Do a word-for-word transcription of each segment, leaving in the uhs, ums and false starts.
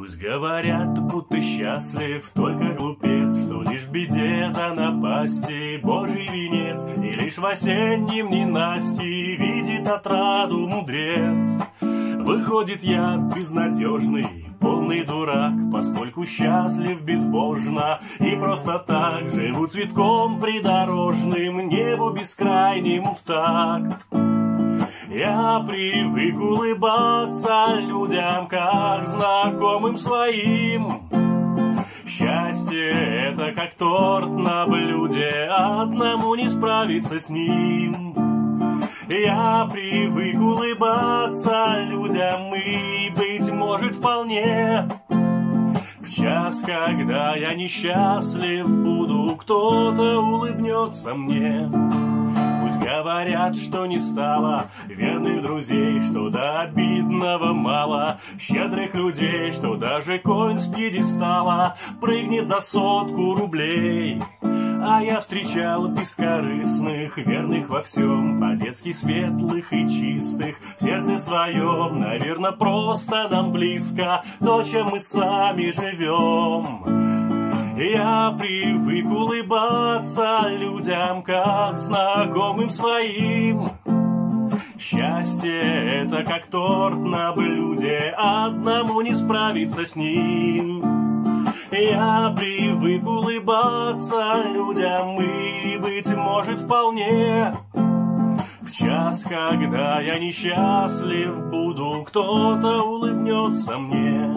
Пусть говорят, будто счастлив только глупец, что лишь в беде да напасти Божий венец, и лишь в осеннем ненастье видит отраду мудрец. Выходит, я безнадежный, полный дурак, поскольку счастлив безбожно и просто так живу цветком придорожным, небу бескрайнему в такт. Я привык улыбаться людям, как знакомым своим. Счастье — это как торт на блюде, одному не справиться с ним. Я привык улыбаться людям и, быть может, вполне в час, когда я несчастлив буду, кто-то улыбнется мне. Пусть говорят, что не стало верных друзей, что до обидного мало щедрых людей, что даже конь с пьедестала прыгнет за сотку рублей. А я встречал бескорыстных, верных во всем, по-детски светлых и чистых, в сердце своем, наверное, просто нам близко то, чем мы сами живем. Я привык улыбаться людям, как знакомым своим. Счастье — это как торт на блюде, одному не справиться с ним. Я привык улыбаться людям и, быть может, вполне в час, когда я несчастлив буду, кто-то улыбнется мне.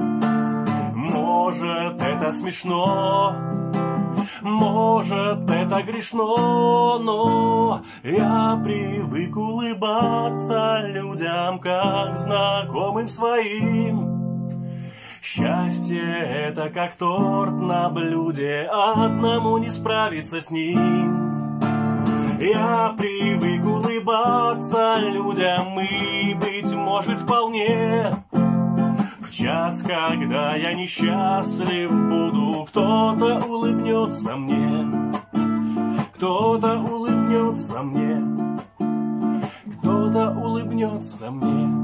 Может, это смешно, может, это грешно, но я привык улыбаться людям, как знакомым своим. Счастье — это как торт на блюде, одному не справиться с ним. Я привык улыбаться людям и, быть может, вполне в час, когда я несчастлив буду, кто-то улыбнется мне. Кто-то улыбнется мне. Кто-то улыбнется мне.